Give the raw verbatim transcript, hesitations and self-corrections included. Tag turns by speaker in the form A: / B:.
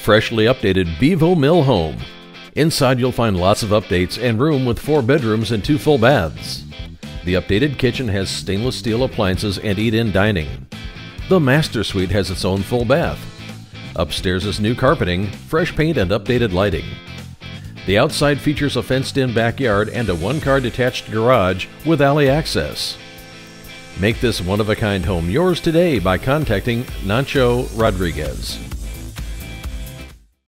A: freshly updated Bevo Mill home. Inside you'll find lots of updates and room with four bedrooms and two full baths. The updated kitchen has stainless steel appliances and eat-in dining. The master suite has its own full bath. Upstairs is new carpeting, fresh paint, and updated lighting. The outside features a fenced-in backyard and a one-car detached garage with alley access. Make this one-of-a-kind home yours today by contacting Nancho Rodriguez.